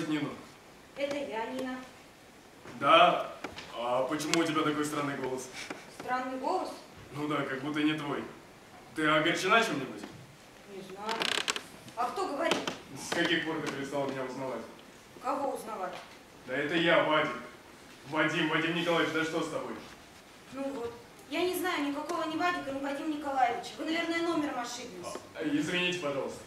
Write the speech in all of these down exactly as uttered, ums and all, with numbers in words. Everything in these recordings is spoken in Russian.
спросить Нину. Это я, Нина. Да? А почему у тебя такой странный голос? Странный голос? Ну да, как будто не твой. Ты огорчена чем-нибудь? Не знаю. А кто говорит? С каких пор ты перестала меня узнавать? Кого узнавать? Да это я, Вадик. Вадим, Вадим Николаевич, да что с тобой? Ну вот. Я не знаю никакого ни Вадика, ни Вадима Николаевича. Вы, наверное, номером ошиблись. А, извините, пожалуйста.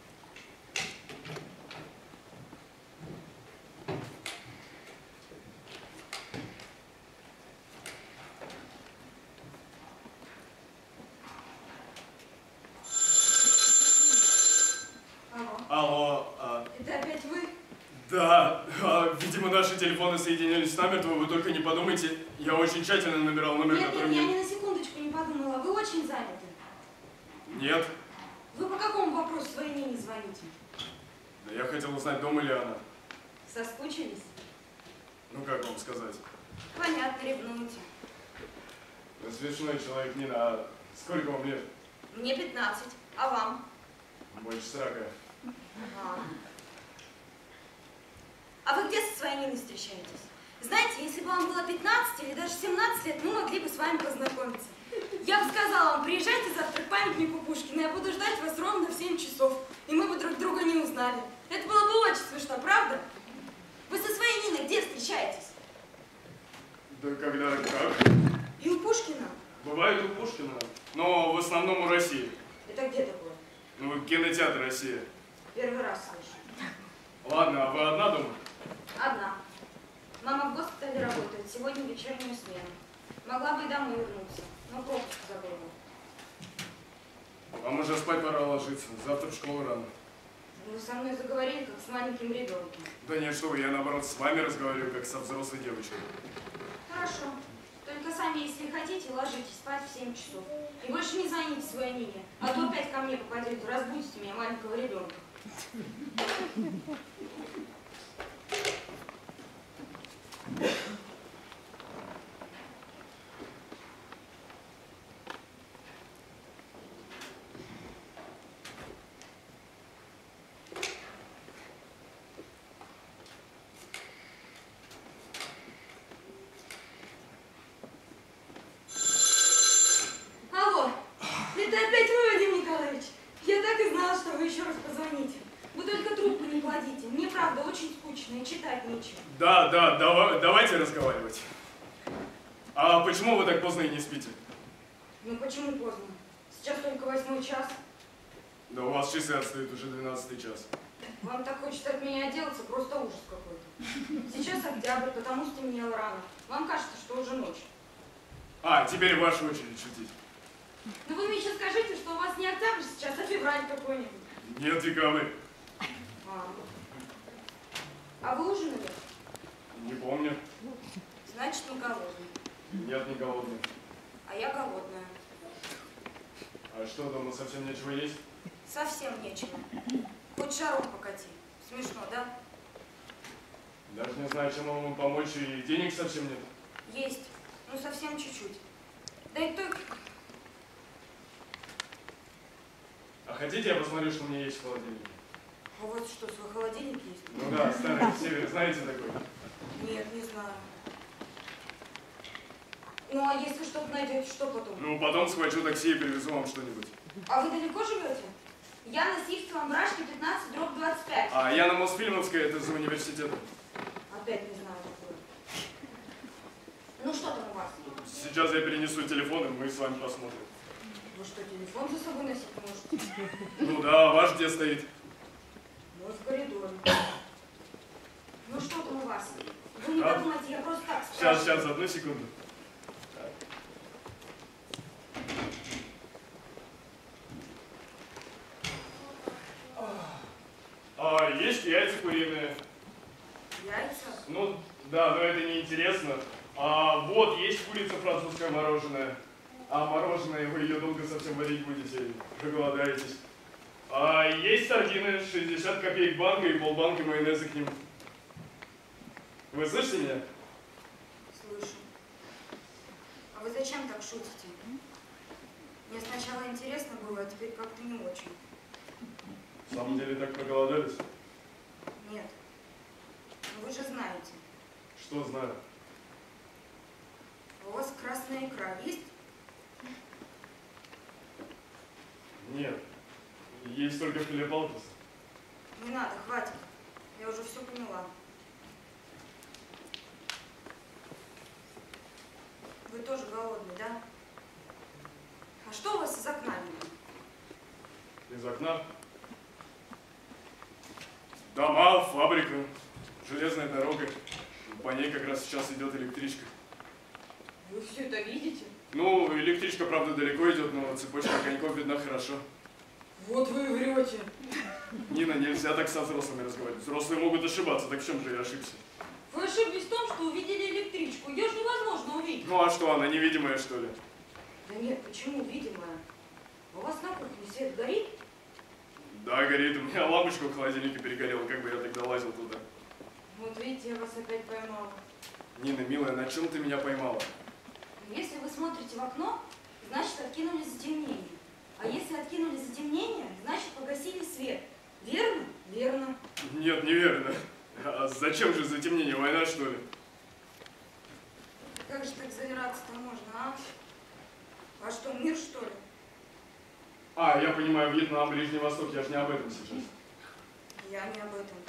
Алло. Алло. А... Это опять вы? Да, а, видимо, наши телефоны соединились намертво, вы только не подумайте. Я очень тщательно набирал номер, Нет, который нет, мне... я ни на секундочку не подумала. Вы очень заняты. Нет. Вы по какому вопросу своей Нине звоните? Да я хотел узнать, дома ли она. Соскучились? Ну, как вам сказать? Понятно, ревнуете. Вы смешной человек, Нина. А сколько вам лет? Мне пятнадцать. А вам? Больше сорока. Ага. А вы где со своей Ниной встречаетесь? Знаете, если бы вам было пятнадцать или даже семнадцать лет, мы могли бы с вами познакомиться. Я бы сказала вам, приезжайте завтра к памятнику Пушкина, я буду ждать вас ровно в семь часов, и мы бы друг друга не узнали. Это было бы очень смешно, правда? Вы со своей Ниной где встречаетесь? Да когда как? И у Пушкина? Бывает у Пушкина, но в основном у России. Это где такое? Ну, кинотеатр «Россия». Первый раз слышу. Ладно, а вы одна дома? Одна. Мама в госпитале работает, сегодня вечернюю смену. Могла бы и домой вернуться, но пропуск забыла. Вам уже спать пора ложиться, завтра в школу рано. Вы со мной заговорили, как с маленьким ребенком. Да нет, что вы, я наоборот с вами разговариваю, как со взрослой девочкой. Хорошо. Только сами, если хотите, ложитесь спать в семь часов. И больше не звоните своей Нине, а то опять ко мне попадете, разбудите меня, маленького ребенка. Алло, это опять вы, Вадим Николаевич. Я так и знала, что вы еще раз позвоните. Вы только трубку не кладите. Мне, правда, очень скучно и читать нечего. Да, да, давай, давайте разговаривать. А почему вы так поздно и не спите? Ну почему поздно? Сейчас только восьмой час. Да у вас часы отстают уже двенадцатый час. Вам так хочется от меня отделаться, просто ужас какой-то. Сейчас октябрь, потому стемнело рано. Вам кажется, что уже ночь. А, теперь ваша очередь шутить. Ну вы мне еще скажите, что у вас не октябрь сейчас, а февраль какой-нибудь. Нет, декабрь. А, а вы ужинали? Не помню. Значит, не голодный. Нет, не голодный. А я голодная. А что, дома совсем нечего есть? Совсем нечего. Хоть шаром покати. Смешно, да? Даже не знаю, чем вам помочь, и денег совсем нет. Есть. Ну, совсем чуть-чуть. Да и только... А хотите, я посмотрю, что у меня есть в холодильнике? А у вас что, свой холодильник есть? Ну да, старый север, знаете такой? Нет, не знаю. Ну, а если что-то найдете, что потом? Ну, потом схвачу такси и привезу вам что-нибудь. А вы далеко живете? Я на Сивцевом Брашке пятнадцать дробь двадцать пять. А я на Мосфильмовской, это за университетом. Опять не знаю такое. Ну, что там у вас? Сейчас я перенесу телефон, и мы с вами посмотрим. Вы что, телефон за собой носить можете? Ну да, ваш где стоит? Ну, в коридоре. Ну, что там у вас? Вы не Да. подумайте, я просто так Сейчас, спрашиваю. сейчас, одну секунду. А, есть яйца куриные. Яйца? Ну, да, но это не интересно. А вот, есть курица французское мороженое. А мороженое, вы ее долго совсем варить будете, проголодаетесь. А есть сардины, шестьдесят копеек банка и полбанки майонеза к ним. Вы слышите меня? Слышу. А вы зачем так шутите? Мне сначала интересно было, а теперь как-то не очень. В самом деле так проголодались? Нет. же знаете. Что знаю? У вас красная икра есть? Нет. Есть только филипалтус. Не надо, хватит. Я уже все поняла. Вы тоже голодный, да? А что у вас из окна видно? Из окна? Дома, фабрика, железная дорога. По ней как раз сейчас идет электричка. Вы все это видите? Ну, электричка, правда, далеко идет, но цепочка коньков видна хорошо. Вот вы и врете. Нина, нельзя так со взрослыми разговаривать. Взрослые могут ошибаться, так в чем же я ошибся? Вы ошиблись в том, что увидели электричку. Ее же невозможно увидеть. Ну а что, она невидимая, что ли? Да нет, почему видимая? У вас на кухне свет горит? Да, горит. У меня лампочка в холодильнике перегорела, как бы я тогда лазил туда. Вот видите, я вас опять поймала. Нина, милая, на чем ты меня поймала? Если вы смотрите в окно, значит откинули затемнение. А если откинули затемнение, значит погасили свет. Верно? Верно. Нет, неверно. А зачем же затемнение? Война, что ли? Как же так завираться-то можно, а? А что, мир, что ли? А, я понимаю, Вьетнам, Ближний Восток, я же не об этом сейчас. Я не об этом.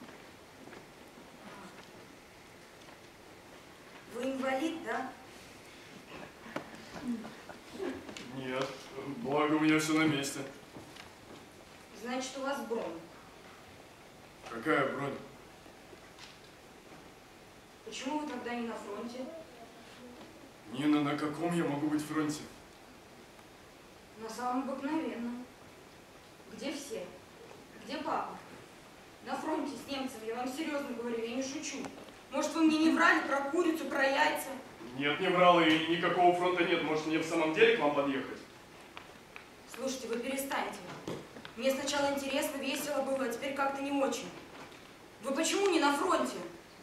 Вы инвалид, да? Нет, благо у меня все на месте. Значит, у вас бронь. Какая бронь? Почему вы тогда не на фронте? Нина, на каком я могу быть фронте? На самом обыкновенном. Где все? Где папа? На фронте с немцами, я вам серьезно говорю, я не шучу. Может, вы мне не врали про курицу, про яйца? Нет, не врал, и никакого фронта нет. Может, мне в самом деле к вам подъехать? Слушайте, вы перестаньте. Мне сначала интересно, весело было, а теперь как-то не очень. Вы почему не на фронте?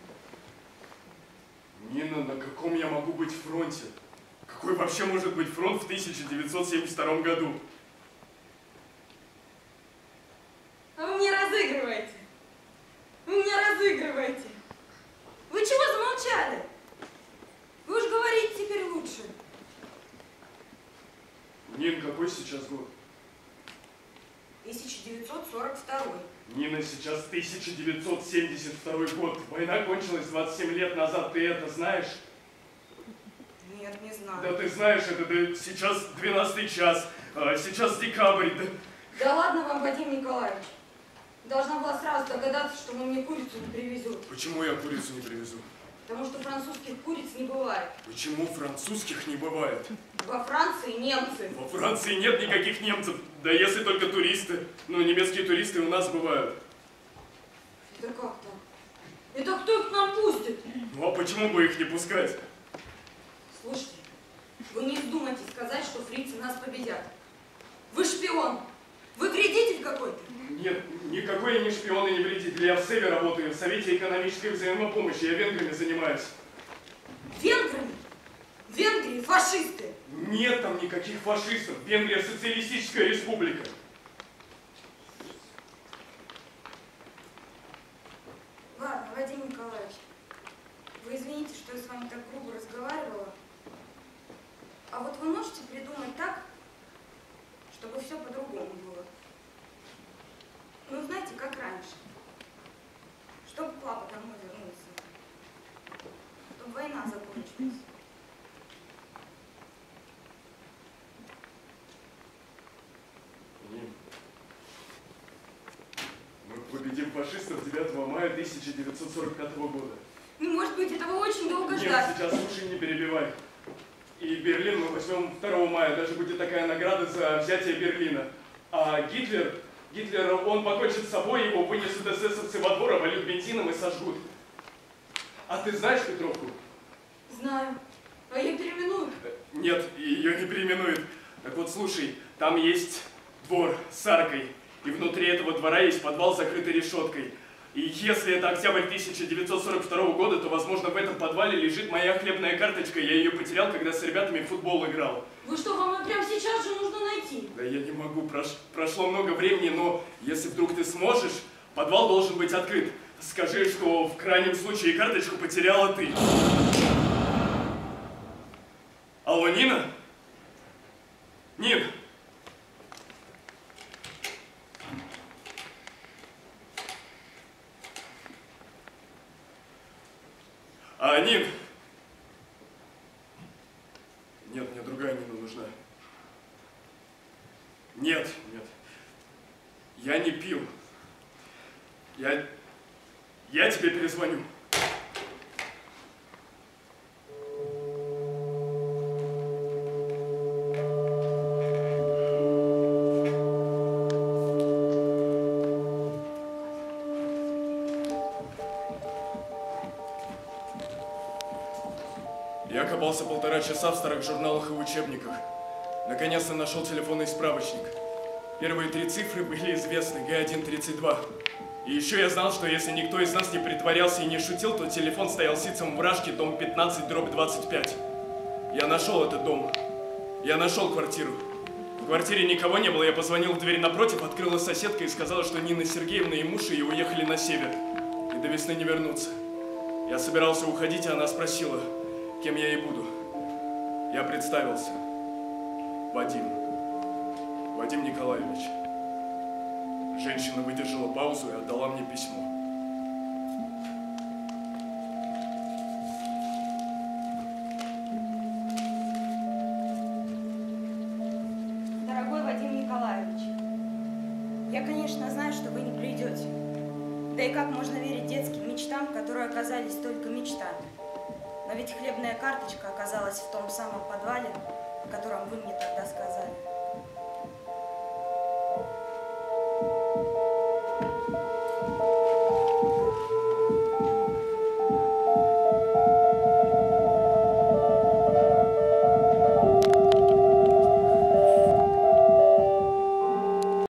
Нина, на каком я могу быть фронте? Какой вообще может быть фронт в тысяча девятьсот семьдесят втором году? А вы мне разыгрываете. Вы меня разыгрываете. Вы чего замолчали? Вы уж говорите теперь лучше. Нин, какой сейчас год? тысяча девятьсот сорок второй. Нина, сейчас тысяча девятьсот семьдесят второй год. Война кончилась двадцать семь лет назад. Ты это знаешь? Нет, не знаю. Да ты знаешь, это да, сейчас двенадцатый час, а сейчас декабрь. Да... Да ладно вам, Вадим Николаевич. Должна была сразу догадаться, что вы мне курицу не привезете. Почему я курицу не привезу? Потому что французских куриц не бывает. Почему французских не бывает? Во Франции немцы. Во Франции нет никаких немцев, да если только туристы. Но немецкие туристы у нас бывают. Это как так? Это кто их к нам пустит? Ну а почему бы их не пускать? Слушайте, вы не вздумайте сказать, что фрицы нас победят. Вы шпион. Вы вредитель какой-то. Нет, никакой я не шпион и не вредитель. Я в СЭВе работаю, в Совете экономической взаимопомощи. Я венграми занимаюсь. Венграми? В Венгрии фашисты. Нет там никаких фашистов. Венгрия социалистическая республика. Ладно, Вадим Николаевич, вы извините, что я с вами так грубо разговаривала. А вот вы можете придумать так, чтобы все по-другому было? Ну, знаете, как раньше. Чтобы папа домой вернулся. Чтобы война закончилась. Нин, мы победим фашистов девятого мая тысяча девятьсот сорок пятого года. Ну, может быть, этого очень долго Нет, ждать. сейчас лучше не перебивай. И Берлин мы возьмем второго мая, даже будет такая награда за взятие Берлина. А Гитлер, Гитлер, он покончит с собой, его вынесут эсэсовцы во двор, обольют бензином и сожгут. А ты знаешь Петровку? Знаю. А ее переименуют? Нет, ее не переименуют. Так вот, слушай, там есть двор с аркой, и внутри этого двора есть подвал, закрытый решеткой. И если это октябрь тысяча девятьсот сорок второго года, то, возможно, в этом подвале лежит моя хлебная карточка. Я ее потерял, когда с ребятами в футбол играл. Вы что, вам ее прямо сейчас же нужно найти? Да я не могу, прош... прошло много времени, но если вдруг ты сможешь, подвал должен быть открыт. Скажи, что в крайнем случае карточку потеряла ты. Алло, Нина? Нин? А, Нин? Нет, мне другая Нина нужна. Нет, нет. Я не пил. Я... Я тебе перезвоню. Я копался полтора часа в старых журналах и учебниках. Наконец-то нашел телефонный справочник. Первые три цифры были известны, Г один тридцать два. И еще я знал, что если никто из нас не притворялся и не шутил, то телефон стоял ситцем в Рашке, дом пятнадцать, дробь двадцать пять. Я нашел этот дом. Я нашел квартиру. В квартире никого не было, я позвонил в дверь напротив, открыла соседка и сказала, что Нина Сергеевна и муж ее уехали на север. И до весны не вернутся. Я собирался уходить, а она спросила, кем я ей буду. Я представился. Вадим. Вадим Николаевич. Женщина выдержала паузу и отдала мне письмо. Дорогой Вадим Николаевич, я, конечно, знаю, что вы не придете. Да и как можно верить детским мечтам, которые оказались только мечтами? Но ведь хлебная карточка оказалась в том самом подвале, о котором вы мне тогда сказали.